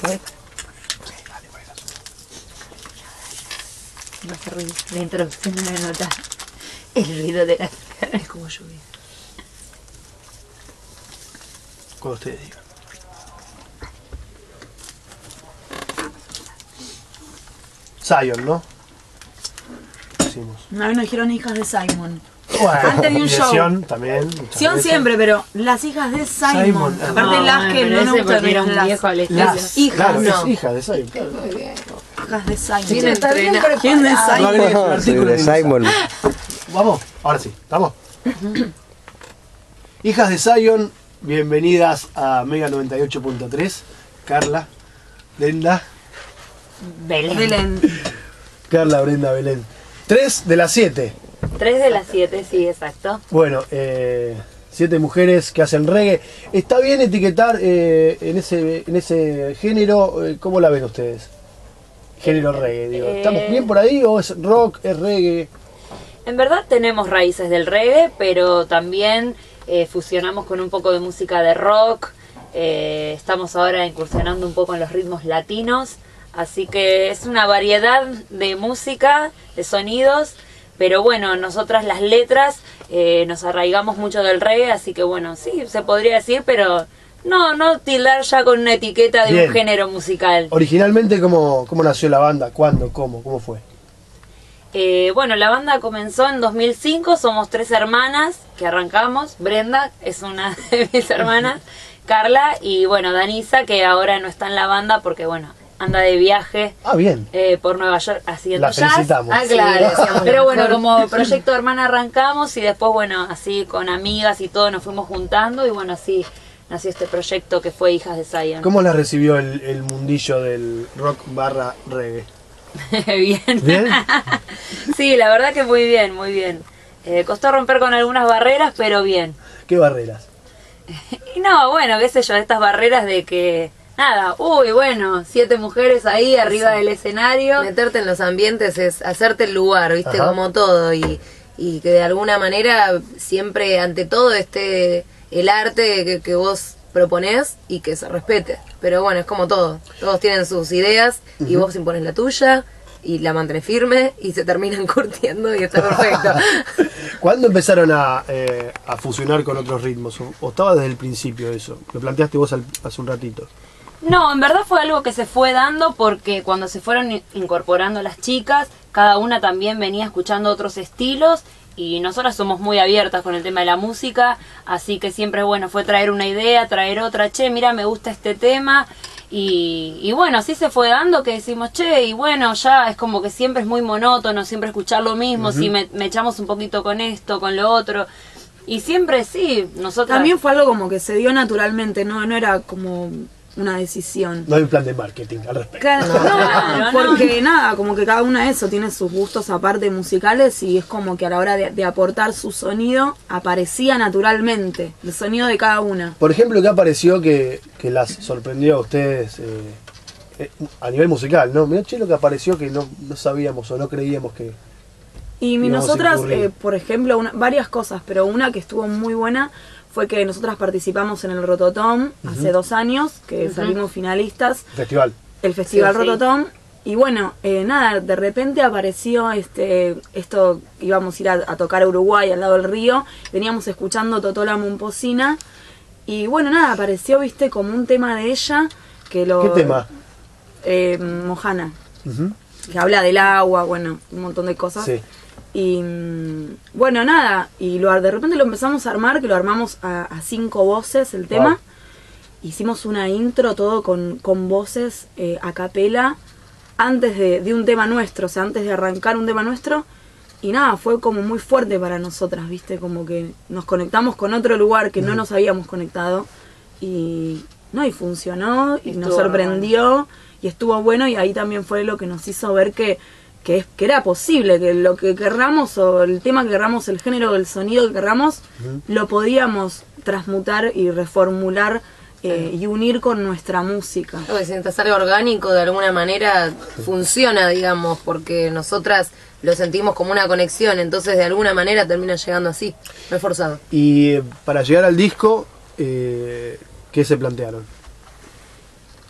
¿Puedes? No hace ruido. La introducción no la nota. El ruido de la cara es como lluvia. Cuando ustedes digan. Zion, ¿no? Decimos. Una vez nos dijeron hijas de Simon. Bueno, Antes de un show. Sion también. Sion siempre, pero las hijas de Simon. Simon. Aparte las que no nos gustan era un las viejo al estilo. Las hijas, claro, no. es hija de Zion. hijas de Simon. ¿Quién entrena? ¿Quién es No Simon? agregues un artículo de en el Simon. Vamos, ahora sí, ¿estamos? Hijas de Zion, bienvenidas a Mega 98.3. Carla, Brenda. Belén. Carla, Brenda, Belén. 3 de las 7. 3 de las 7, sí, exacto. Bueno, 7 mujeres que hacen reggae. ¿Está bien etiquetar en ese género? ¿Cómo la ven ustedes? Género reggae, digo. ¿Estamos bien por ahí o es rock, es reggae? En verdad tenemos raíces del reggae, pero también fusionamos con un poco de música de rock. Estamos ahora incursionando un poco en los ritmos latinos. Así que es una variedad de música, de sonidos. Pero bueno, nosotras las letras nos arraigamos mucho del reggae. Así que bueno, sí, se podría decir, pero no tildar ya con una etiqueta de Bien. un género musical. Originalmente, ¿cómo nació la banda? ¿Cuándo? ¿Cómo fue? Bueno, la banda comenzó en 2005, somos 3 hermanas que arrancamos. Brenda es una de mis hermanas, Carla y bueno, Danisa, que ahora no está en la banda porque bueno, anda de viaje Ah, bien. por Nueva York haciendo La jazz. felicitamos. Ah, claro, Sí. decíamos, pero bueno, como proyecto hermana arrancamos y después bueno, así con amigas y todo nos fuimos juntando y bueno, así nació este proyecto que fue Hijas de Zion. ¿Cómo la recibió el mundillo del rock barra reggae? Bien. ¿Bien? Sí, la verdad que muy bien, muy bien. Costó romper con algunas barreras, pero bien. ¿Qué barreras? Y no, bueno, qué sé yo, estas barreras de que, nada, bueno, 7 mujeres ahí arriba del escenario. Meterte en los ambientes es hacerte el lugar, ¿viste? Ajá. Como todo. Y que de alguna manera siempre ante todo esté el arte que vos proponés y que se respete. Pero bueno, es como todo. Todos tienen sus ideas y vos impones la tuya y la mantenés firme y se terminan curtiendo y está perfecto. ¿Cuándo empezaron a fusionar con otros ritmos? ¿O estaba desde el principio eso? Lo planteaste vos hace un ratito. No, en verdad fue algo que se fue dando porque cuando se fueron incorporando las chicas, cada una también venía escuchando otros estilos y nosotras somos muy abiertas con el tema de la música, así que siempre bueno fue traer una idea, traer otra, che, mira, me gusta este tema y bueno, así se fue dando que decimos, che, y bueno, ya es como que siempre es muy monótono, siempre escuchar lo mismo, si me echamos un poquito con esto, con lo otro, y siempre sí, nosotras... También fue algo como que se dio naturalmente, no era como una decisión. No hay un plan de marketing al respecto. Claro, no. porque nada, como que cada una de eso tiene sus gustos aparte musicales y es como que a la hora de aportar su sonido aparecía naturalmente el sonido de cada una. Por ejemplo, ¿qué apareció que las sorprendió a ustedes a nivel musical? ¿No? Mirá, che, lo que apareció que no sabíamos o no creíamos que... Y íbamos a nosotras, incurrir. por ejemplo, varias cosas, pero una que estuvo muy buena fue que nosotras participamos en el Rototom hace 2 años, que salimos finalistas, Festival. el Festival Sí, sí. Rototom. Y bueno, nada, de repente apareció esto, íbamos a ir a tocar a Uruguay, al lado del río, veníamos escuchando Totola Momposina, y bueno, nada, apareció, viste, como un tema de ella, que lo... ¿Qué tema? Mojana, Ujú. que habla del agua, bueno, un montón de cosas. Sí. Y bueno, nada, y de repente lo empezamos a armar, que lo armamos a 5 voces el tema. Wow. Hicimos una intro todo con voces a capela antes de un tema nuestro, o sea, antes de arrancar un tema nuestro. Y nada, fue como muy fuerte para nosotras, ¿viste? Como que nos conectamos con otro lugar que no nos habíamos conectado. Y funcionó, y nos Estuvo sorprendió, y estuvo bueno, y ahí también fue lo que nos hizo ver que era posible, que lo que querramos, o el tema que querramos, el género, el sonido que querramos, lo podíamos transmutar y reformular y unir con nuestra música. Algo que sientas algo orgánico de alguna manera funciona, digamos, porque nosotras lo sentimos como una conexión, entonces de alguna manera termina llegando así, no es forzado. Y para llegar al disco, ¿qué se plantearon?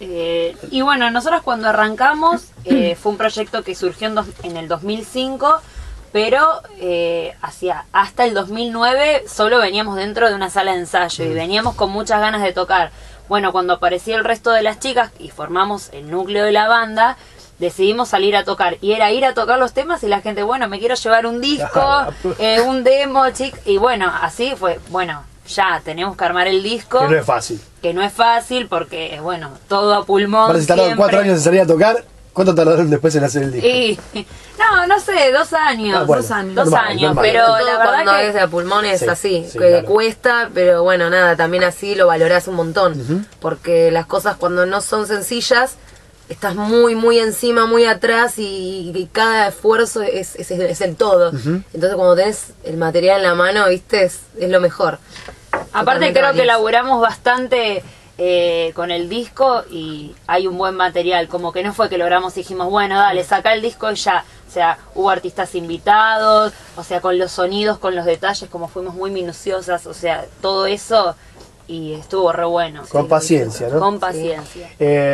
Y bueno, nosotros cuando arrancamos fue un proyecto que surgió en el 2005, pero hasta el 2009 solo veníamos dentro de una sala de ensayo y veníamos con muchas ganas de tocar. Bueno, cuando apareció el resto de las chicas y formamos el núcleo de la banda, decidimos salir a tocar. Y era ir a tocar los temas y la gente, bueno, me quiero llevar un disco, un demo, y bueno, así fue, bueno, ya tenemos que armar el disco. Que no es fácil. Que no es fácil porque, bueno, todo a pulmón. Ahora, si tardaron 4 años en salir a tocar, ¿cuánto tardaron después en hacer el disco? Y, no sé, 2 años. Ah, bueno, 2 años. normal. Pero Todo la verdad cuando que es de a pulmón es Sí, así, sí, que claro. cuesta, pero bueno, nada, también así lo valorás un montón. Porque las cosas cuando no son sencillas, estás muy, muy encima, muy atrás y cada esfuerzo es el todo. Entonces cuando tenés el material en la mano, viste, es lo mejor. aparte Totalmente creo que valioso. laburamos bastante con el disco y hay un buen material, como que no fue que logramos y dijimos, bueno, dale, saca el disco y ya. O sea, hubo artistas invitados, o sea, con los sonidos, con los detalles, como fuimos muy minuciosas, o sea, todo eso, y estuvo re bueno. Con paciencia, ¿no? Con paciencia.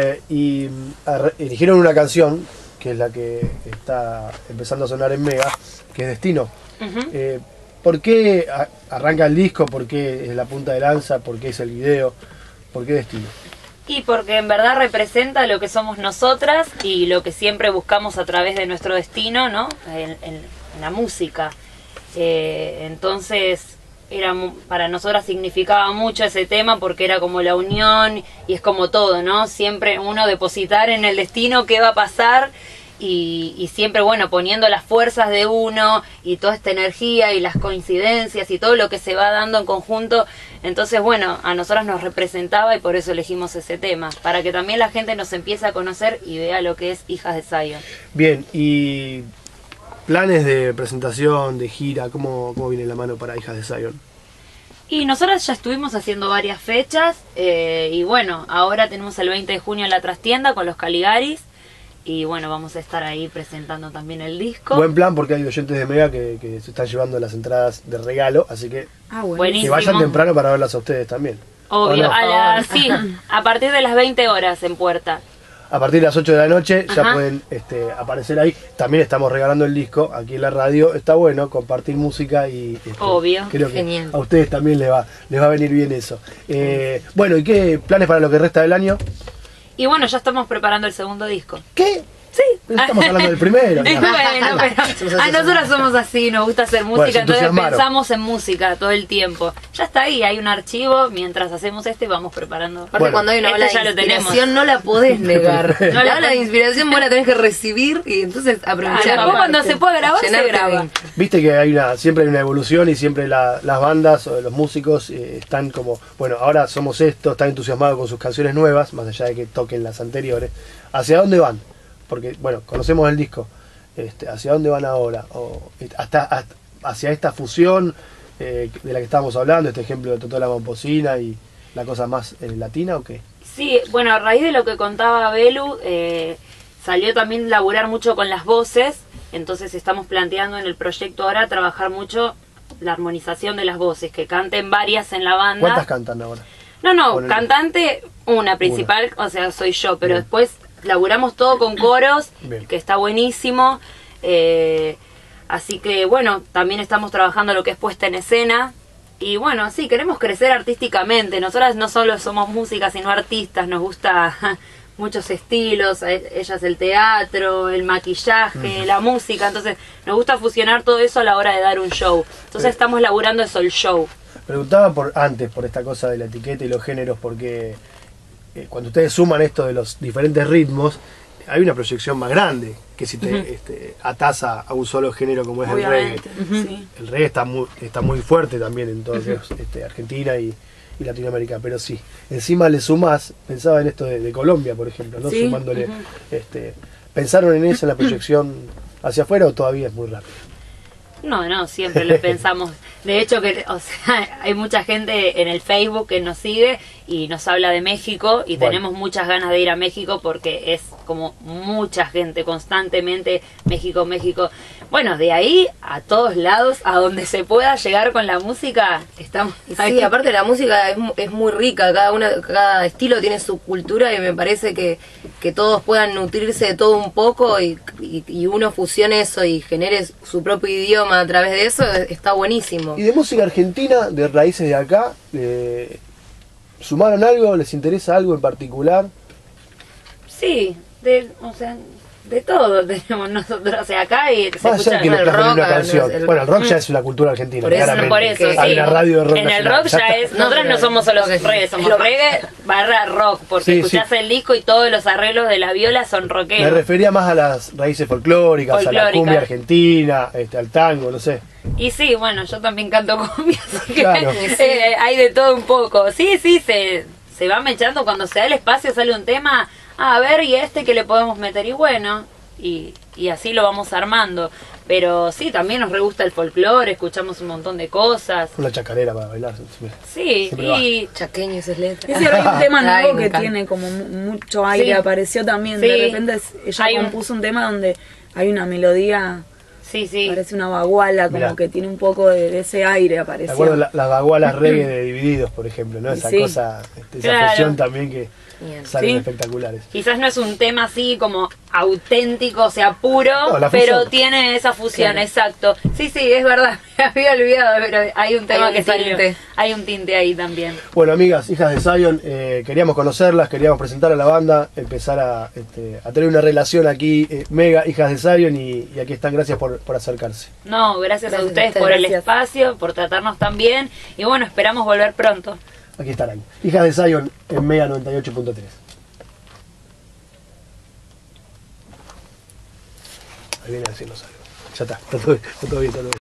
Eligieron una canción, que es la que está empezando a sonar en Mega, que es Destino. ¿Por qué arranca el disco? ¿Por qué es la punta de lanza? ¿Por qué es el video? ¿Por qué Destino? Y porque en verdad representa lo que somos nosotras y lo que siempre buscamos a través de nuestro destino, ¿no? En la música. Entonces, para nosotras significaba mucho ese tema porque era como la unión y es como todo, ¿no? Siempre uno depositar en el destino qué va a pasar y siempre, bueno, poniendo las fuerzas de uno y toda esta energía y las coincidencias y todo lo que se va dando en conjunto. Entonces, bueno, a nosotras nos representaba y por eso elegimos ese tema, para que también la gente nos empiece a conocer y vea lo que es Hijas de Zion. Bien, y planes de presentación, de gira, ¿cómo viene la mano para Hijas de Zion? Y nosotras ya estuvimos haciendo varias fechas y bueno, ahora tenemos el 20 de junio en la trastienda con los Caligaris y bueno, vamos a estar ahí presentando también el disco. Buen plan porque hay oyentes de Mega que se están llevando las entradas de regalo, así que Ah, bueno. Buenísimo. que vayan temprano para verlas a ustedes también. Obvio, ¿O no? sí, a partir de las 20 horas en puerta. A partir de las 8 de la noche ya Ajá. pueden aparecer ahí. También estamos regalando el disco aquí en la radio. Está bueno compartir música y Obvio, creo que genial. a ustedes también les va a venir bien eso. Bueno, ¿y qué planes para lo que resta del año? Y bueno, ya estamos preparando el segundo disco. ¿Qué? Sí. Estamos hablando del primero. Y ya. bueno, pero a nosotros somos así, nos gusta hacer música, Bueno, se entonces entusiasmaron. pensamos en música todo el tiempo. Ya está ahí, hay un archivo, mientras hacemos vamos preparando. Aparte, Bueno. cuando hay una Este ola ya de lo tenemos. inspiración no la podés negar. Perfecto. La ola de inspiración vos la tenés que recibir y entonces aprovechar. Después cuando se puede grabar, se Llenarte graba. de- Viste que siempre hay una evolución y siempre las bandas o los músicos están como, bueno, ahora somos esto, están entusiasmados con sus canciones nuevas, más allá de que toquen las anteriores. ¿Hacia dónde van? Porque, bueno, conocemos el disco. ¿Hacia dónde van ahora? Hacia esta fusión de la que estábamos hablando, este ejemplo de Totó la Momposina y la cosa más latina, ¿o qué? Sí, bueno, a raíz de lo que contaba Belu, salió también laburar mucho con las voces, entonces estamos planteando en el proyecto ahora trabajar mucho la armonización de las voces, que canten varias en la banda. ¿Cuántas cantan ahora? No, Ponele. cantante, una principal, o sea, soy yo, pero Bien. después laburamos todo con coros, Bien. que está buenísimo. Así que, bueno, también estamos trabajando lo que es puesta en escena. Y bueno, sí, queremos crecer artísticamente. Nosotras no solo somos músicas, sino artistas. Nos gusta muchos estilos, ellas el teatro, el maquillaje, la música. Entonces, nos gusta fusionar todo eso a la hora de dar un show. Entonces, estamos laburando eso, el show. Preguntaba por esta cosa de la etiqueta y los géneros, porque cuando ustedes suman esto de los diferentes ritmos, hay una proyección más grande que si te atás a un solo género como es Obviamente. el reggae. Sí. El reggae está muy fuerte también en todo Argentina y Latinoamérica, pero sí, encima le sumás, pensaba en esto de Colombia, por ejemplo, ¿no? Sí. Sumándole, ¿pensaron en eso, en la proyección hacia afuera o todavía es muy rápido? No, siempre lo pensamos. De hecho, o sea, hay mucha gente en el Facebook que nos sigue y nos habla de México y Bueno. tenemos muchas ganas de ir a México porque es como mucha gente constantemente México, México. Bueno, de ahí a todos lados, a donde se pueda llegar con la música, estamos Y ahí. sí, aparte la música es muy rica, cada estilo tiene su cultura y me parece que todos puedan nutrirse de todo un poco y uno fusione eso y genere su propio idioma a través de eso, está buenísimo. Y de música argentina, de raíces de acá, ¿sumaron algo? ¿Les interesa algo en particular? Sí, o sea, de todo tenemos nosotros, o sea, acá y se Más allá escucha que lo el plasmen en una rock, canción. Bueno, el rock ya es una cultura argentina, Por eso, claramente. por eso, Hay sí. una radio de rock En el nacional. rock ya es, nosotros no somos solo reggae, somos reggae barra rock, porque Sí, escuchás sí. el disco y todos los arreglos de la viola son Me rockeros. refería más a las raíces folclóricas, a la Folclóricas. cumbia argentina, al tango, no sé. Y sí, bueno, yo también canto cumbia, así que Claro. hay de todo un poco. Sí, se va mechando cuando se da el espacio, sale un tema, a ver, y que le podemos meter, y bueno, y así lo vamos armando. Pero sí, también nos re gusta el folclore, escuchamos un montón de cosas. Una chacarera para bailar. Sí, Siempre va. y Chaqueño y sus letras. Es cierto, hay un tema Ay, nuevo me que encanta. tiene como mucho aire, Sí. apareció también, Sí. de repente ella Hay compuso un tema donde hay una melodía, sí. parece una baguala, como Mirá. que tiene un poco de ese aire, Me apareció. acuerdo las bagualas reggae de Divididos, por ejemplo, ¿no? Esa Sí. cosa, esa Claro. fusión también que Bien. salen Sí. espectaculares. Quizás no es un tema así como auténtico, o sea, puro, No, la pero fusión. tiene esa fusión, Claro. exacto. Sí, es verdad, me había olvidado, pero hay un tema Hay un que salió. tinte. Hay un tinte ahí también. Bueno, amigas, hijas de Zion, queríamos conocerlas, queríamos presentar a la banda, empezar a tener una relación aquí, mega hijas de Zion, y aquí están, gracias por acercarse. No, gracias a Gracias a ustedes ustedes, por el gracias. espacio, por tratarnos tan bien, y bueno, esperamos volver pronto. Aquí estarán. Hijas de Zion en Mega 98.3. Ahí viene a decirnos algo. Ya está todo bien, está todo bien.